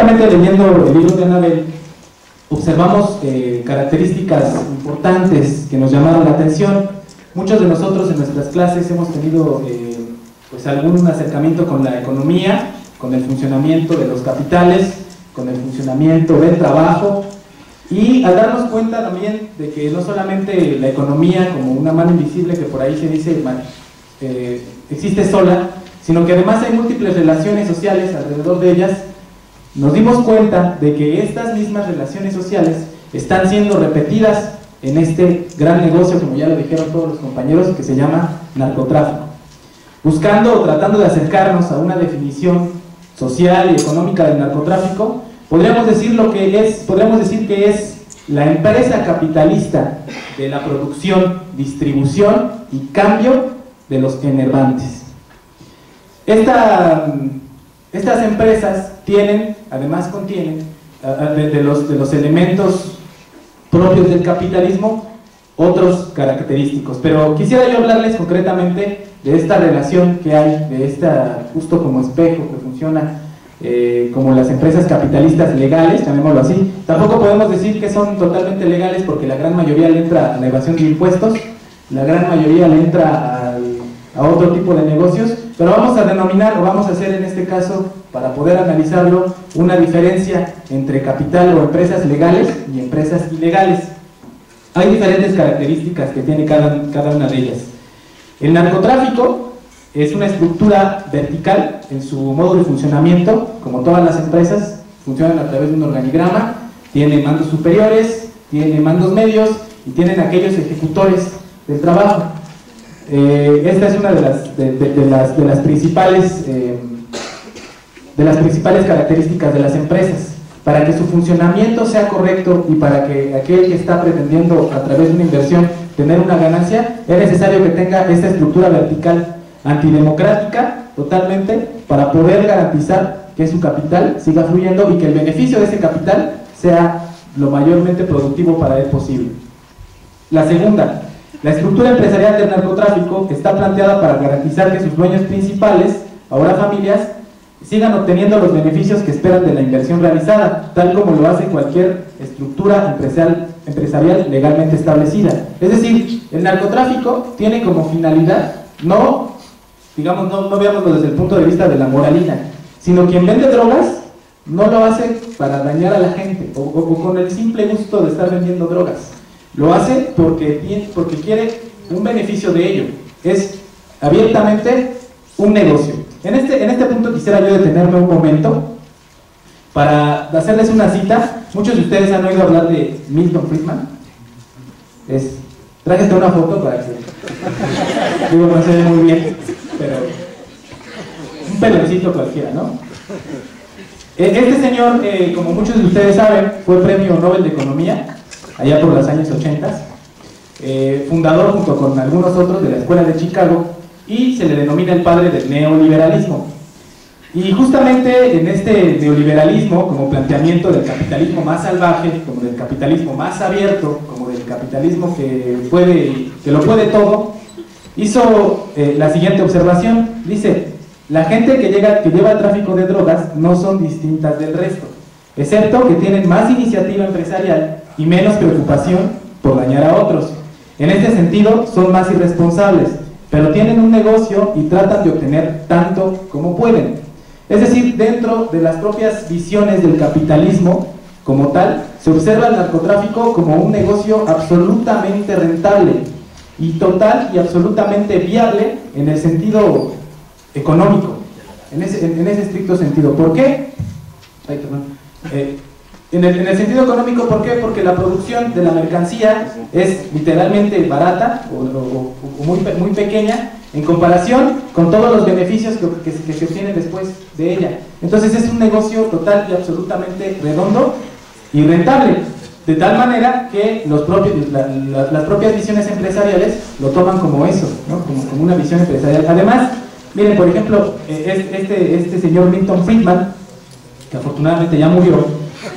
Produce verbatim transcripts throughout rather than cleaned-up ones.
justamente leyendo el libro de Anabel, observamos eh, características importantes que nos llamaron la atención. Muchos de nosotros en nuestras clases hemos tenido eh, pues algún acercamiento con la economía, con el funcionamiento de los capitales, con el funcionamiento del trabajo, y al darnos cuenta también de que no solamente la economía como una mano invisible que por ahí se dice eh, existe sola, sino que además hay múltiples relaciones sociales alrededor de ellas, nos dimos cuenta de que estas mismas relaciones sociales están siendo repetidas en este gran negocio, como ya lo dijeron todos los compañeros, que se llama narcotráfico. Buscando o tratando de acercarnos a una definición social y económica del narcotráfico, podríamos decir lo que es, podríamos decir que es la empresa capitalista de la producción, distribución y cambio de los enervantes. Esta, estas empresas tienen, además contienen, de, de, los, de los elementos propios del capitalismo, otros característicos. Pero quisiera yo hablarles concretamente de esta relación que hay, de esta, justo como espejo que funciona eh, como las empresas capitalistas legales, llamémoslo así. Tampoco podemos decir que son totalmente legales porque la gran mayoría le entra a la evasión de impuestos, la gran mayoría le entra al, a otro tipo de negocios, pero vamos a denominar, o vamos a hacer en este caso, para poder analizarlo, una diferencia entre capital o empresas legales y empresas ilegales. Hay diferentes características que tiene cada, cada una de ellas. El narcotráfico es una estructura vertical en su modo de funcionamiento, como todas las empresas, funcionan a través de un organigrama, tiene mandos superiores, tiene mandos medios y tienen aquellos ejecutores del trabajo. Eh, esta es una de las, de, de, de las, de las principales eh, de las principales características de las empresas. Para que su funcionamiento sea correcto y para que aquel que está pretendiendo a través de una inversión tener una ganancia, es necesario que tenga esta estructura vertical antidemocrática totalmente para poder garantizar que su capital siga fluyendo y que el beneficio de ese capital sea lo mayormente productivo para él posible. La segunda, la estructura empresarial del narcotráfico está planteada para garantizar que sus dueños principales, ahora familias, sigan obteniendo los beneficios que esperan de la inversión realizada, tal como lo hace cualquier estructura empresarial, empresarial legalmente establecida. Es decir, el narcotráfico tiene como finalidad, no, digamos, no, no veámoslo desde el punto de vista de la moralina, sino quien vende drogas no lo hace para dañar a la gente o, o, o con el simple gusto de estar vendiendo drogas. Lo hace porque, porque quiere un beneficio de ello. Es abiertamente un negocio. En este, en este punto quisiera yo detenerme un momento para hacerles una cita. Muchos de ustedes han oído hablar de Milton Friedman. Es, traje hasta una foto para que digo, no se ve muy bien, pero un peloncito cualquiera, ¿no? Este señor, eh, como muchos de ustedes saben, fue premio Nobel de Economía allá por los años ochenta, eh, fundador junto con algunos otros de la Escuela de Chicago, y se le denomina el padre del neoliberalismo. Y justamente en este neoliberalismo, como planteamiento del capitalismo más salvaje, como del capitalismo más abierto, como del capitalismo que, puede, que lo puede todo, hizo eh, la siguiente observación. Dice: la gente que, llega, que lleva el tráfico de drogas no son distintas del resto, excepto que tienen más iniciativa empresarial y menos preocupación por dañar a otros. En este sentido, son más irresponsables, pero tienen un negocio y tratan de obtener tanto como pueden. Es decir, dentro de las propias visiones del capitalismo como tal, se observa el narcotráfico como un negocio absolutamente rentable y total y absolutamente viable en el sentido económico, en ese, en, en ese estricto sentido. ¿Por qué? Ay, perdón. Eh, En el, en el sentido económico, ¿por qué? Porque la producción de la mercancía es literalmente barata o, o, o muy, muy pequeña en comparación con todos los beneficios que, que, que se obtienen después de ella. Entonces es un negocio total y absolutamente redondo y rentable, de tal manera que los propios, la, la, las propias visiones empresariales lo toman como eso, ¿no? como, como una visión empresarial. Además, miren, por ejemplo, este, este señor Milton Friedman, que afortunadamente ya murió,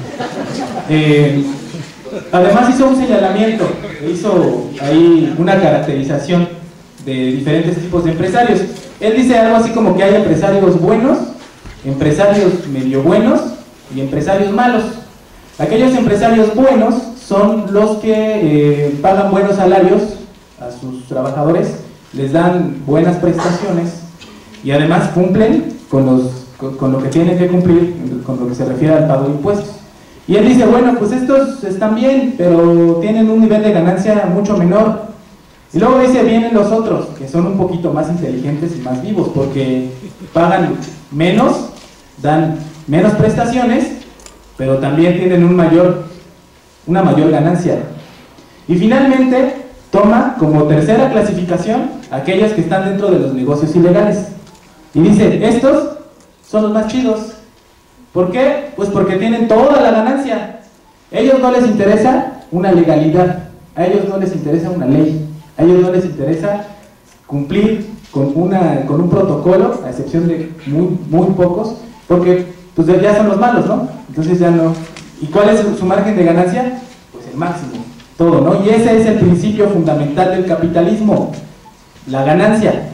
Eh, además hizo un señalamiento, hizo ahí una caracterización de diferentes tipos de empresarios. Él dice algo así como que hay empresarios buenos, empresarios medio buenos y empresarios malos. Aquellos empresarios buenos son los que eh, pagan buenos salarios a sus trabajadores, les dan buenas prestaciones y además cumplen con, los, con, con lo que tienen que cumplir, con lo que se refiere al pago de impuestos. Y él dice, bueno, pues estos están bien, pero tienen un nivel de ganancia mucho menor. Y luego dice, vienen los otros, que son un poquito más inteligentes y más vivos, porque pagan menos, dan menos prestaciones, pero también tienen un mayor, una mayor ganancia. Y finalmente, toma como tercera clasificación aquellos que están dentro de los negocios ilegales. Y dice, estos son los más chidos. ¿Por qué? Pues porque tienen toda la ganancia. A ellos no les interesa una legalidad, a ellos no les interesa una ley, a ellos no les interesa cumplir con, una, con un protocolo, a excepción de muy, muy pocos, porque pues ya son los malos, ¿no? Entonces ya no. ¿Y cuál es su margen de ganancia? Pues el máximo, todo, ¿no? Y ese es el principio fundamental del capitalismo, la ganancia.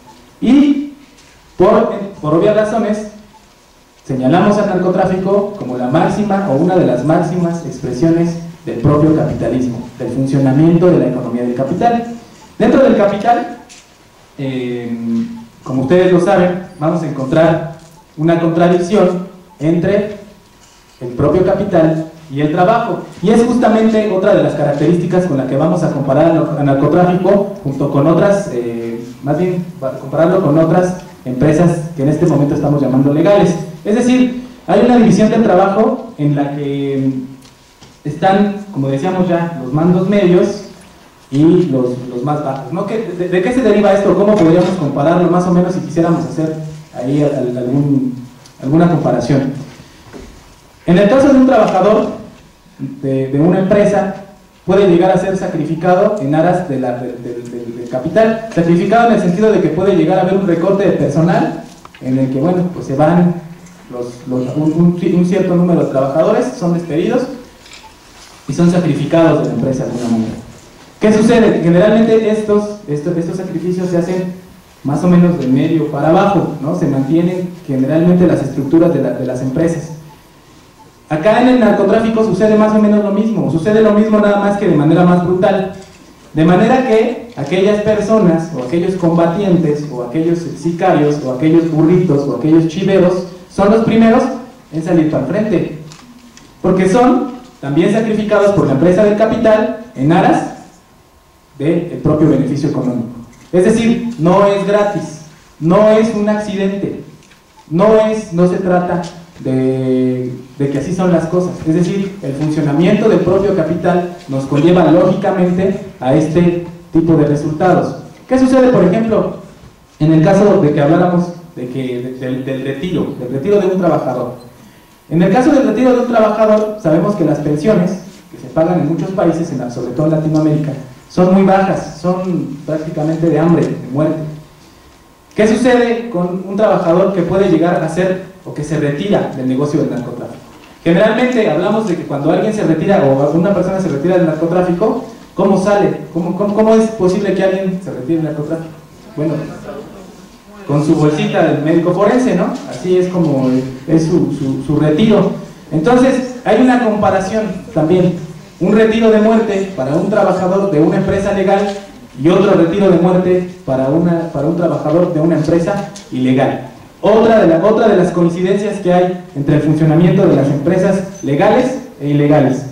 Y por, por obvias razones señalamos al narcotráfico como la máxima o una de las máximas expresiones del propio capitalismo, del funcionamiento de la economía del capital. Dentro del capital, eh, como ustedes lo saben, vamos a encontrar una contradicción entre el propio capital y el trabajo, y es justamente otra de las características con la que vamos a comparar al narcotráfico junto con otras, eh, más bien compararlo con otras empresas que en este momento estamos llamando legales. Es decir, hay una división del trabajo en la que están, como decíamos ya, los mandos medios y los, los más bajos, ¿no? ¿Qué, de, ¿De qué se deriva esto? ¿Cómo podríamos compararlo más o menos si quisiéramos hacer ahí algún, alguna comparación? En el caso de un trabajador de, de una empresa, puede llegar a ser sacrificado en aras de la, de, de, de, del capital. Sacrificado en el sentido de que puede llegar a haber un recorte de personal en el que, bueno, pues se van los, los, un, un, un cierto número de trabajadores, son despedidos y son sacrificados de la empresa de alguna manera. ¿Qué sucede? Generalmente estos, estos, estos sacrificios se hacen más o menos de medio para abajo, ¿no? Se mantienen generalmente las estructuras de, la, de las empresas. Acá en el narcotráfico sucede más o menos lo mismo, sucede lo mismo nada más que de manera más brutal. De manera que aquellas personas, o aquellos combatientes, o aquellos sicarios, o aquellos burritos, o aquellos chiveros, son los primeros en salir para el frente. Porque son también sacrificados por la empresa del capital en aras del propio beneficio económico. Es decir, no es gratis, no es un accidente, no, es, no se trata de, de que así son las cosas. Es decir, el funcionamiento del propio capital nos conlleva lógicamente a este tipo de resultados. ¿Qué sucede, por ejemplo, en el caso de que habláramos de que, de, de, del retiro, del retiro de un trabajador? En el caso del retiro de un trabajador, sabemos que las pensiones que se pagan en muchos países, en, sobre todo en Latinoamérica, son muy bajas, son prácticamente de hambre, de muerte. ¿Qué sucede con un trabajador que puede llegar a ser o que se retira del negocio del narcotráfico? Generalmente hablamos de que cuando alguien se retira o una persona se retira del narcotráfico, ¿cómo sale? ¿Cómo, cómo, cómo es posible que alguien se retire del narcotráfico? Bueno, con su bolsita del médico forense, ¿no? Así es como es su, su, su retiro. Entonces, hay una comparación también. Un retiro de muerte para un trabajador de una empresa legal y otro retiro de muerte para, una, para un trabajador de una empresa ilegal. Otra de, la, otra de las coincidencias que hay entre el funcionamiento de las empresas legales e ilegales.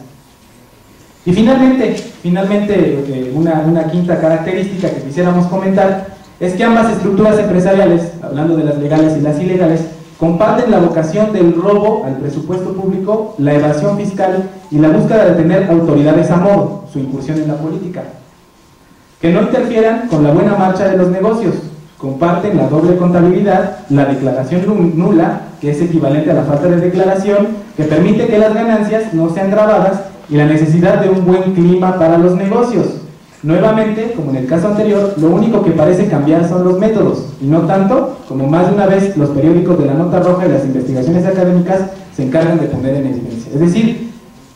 Y finalmente, finalmente eh, una, una quinta característica que quisiéramos comentar es que ambas estructuras empresariales, hablando de las legales y las ilegales, comparten la vocación del robo al presupuesto público, la evasión fiscal y la búsqueda de tener autoridades a modo, su incursión en la política. Que no interfieran con la buena marcha de los negocios. Comparten la doble contabilidad, la declaración nula, que es equivalente a la falta de declaración, que permite que las ganancias no sean grabadas, y la necesidad de un buen clima para los negocios. Nuevamente, como en el caso anterior, lo único que parece cambiar son los métodos, y no tanto como más de una vez los periódicos de la Nota Roja y las investigaciones académicas se encargan de poner en evidencia. Es decir,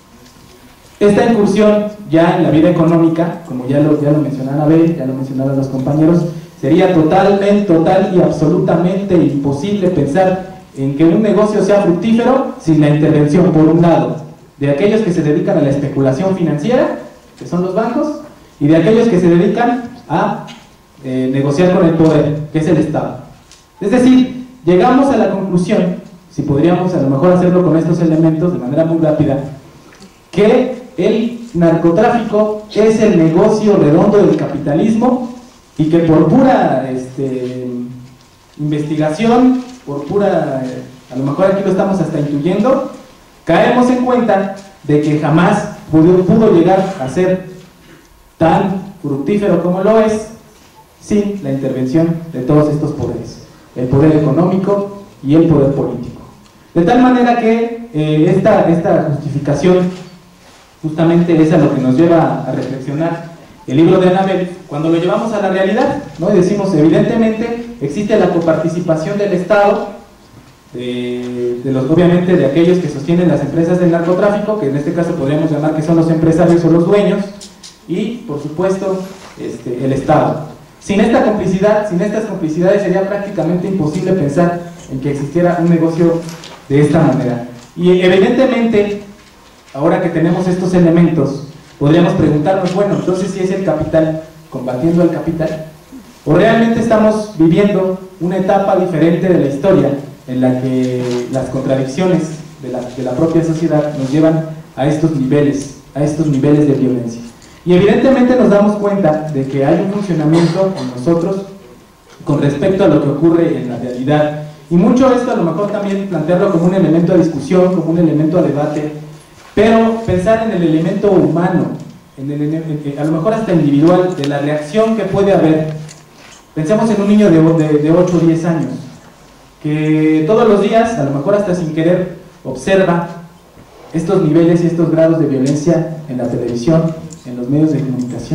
esta incursión ya en la vida económica, como ya lo, ya lo mencionaron Abel, ya lo mencionaron los compañeros, sería totalmente, total y absolutamente imposible pensar en que un negocio sea fructífero sin la intervención, por un lado, de aquellos que se dedican a la especulación financiera, que son los bancos, y de aquellos que se dedican a eh, negociar con el poder, que es el Estado. Es decir, llegamos a la conclusión, si podríamos a lo mejor hacerlo con estos elementos de manera muy rápida, que el narcotráfico es el negocio redondo del capitalismo y que por pura este, investigación, por pura, eh, a lo mejor aquí lo estamos hasta intuyendo, caemos en cuenta de que jamás pudo, pudo llegar a ser tan fructífero como lo es sin la intervención de todos estos poderes, el poder económico y el poder político. De tal manera que eh, esta, esta justificación justamente es a lo que nos lleva a reflexionar el libro de Anabel cuando lo llevamos a la realidad, ¿no? Y decimos, evidentemente existe la coparticipación del Estado, de, de los, obviamente de aquellos que sostienen las empresas del narcotráfico, que en este caso podríamos llamar que son los empresarios o los dueños, y por supuesto este, el Estado. Sin esta complicidad, sin estas complicidades sería prácticamente imposible pensar en que existiera un negocio de esta manera. Y evidentemente, ahora que tenemos estos elementos, podríamos preguntarnos, bueno, entonces si es el capital combatiendo al capital, o realmente estamos viviendo una etapa diferente de la historia en la que las contradicciones de la, de la propia sociedad nos llevan a estos niveles, a estos niveles de violencia. Y evidentemente nos damos cuenta de que hay un funcionamiento en nosotros con respecto a lo que ocurre en la realidad. Y mucho esto a lo mejor también plantearlo como un elemento de discusión, como un elemento de debate, pero pensar en el elemento humano, en el, en, a lo mejor hasta individual, de la reacción que puede haber. Pensemos en un niño de, de, de ocho o diez años, que todos los días, a lo mejor hasta sin querer, observa estos niveles y estos grados de violencia en la televisión, en los medios de comunicación.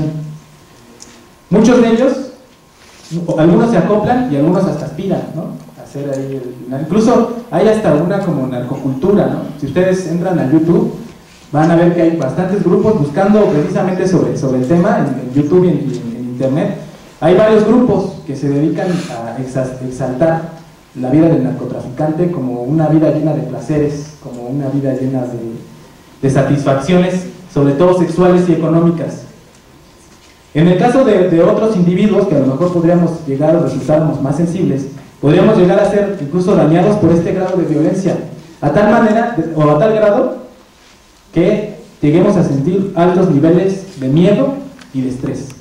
Muchos de ellos, algunos se acoplan y algunos hasta aspiran, ¿no? Hacer ahí el, incluso hay hasta una como narcocultura, ¿no? Si ustedes entran a YouTube, van a ver que hay bastantes grupos buscando precisamente sobre, sobre el tema, en, en YouTube y en, en, en Internet. Hay varios grupos que se dedican a exaltar la vida del narcotraficante como una vida llena de placeres, como una vida llena de, de satisfacciones, sobre todo sexuales y económicas. En el caso de, de otros individuos que a lo mejor podríamos llegar o resultarnos más sensibles, podríamos llegar a ser incluso dañados por este grado de violencia, a tal manera o a tal grado que lleguemos a sentir altos niveles de miedo y de estrés.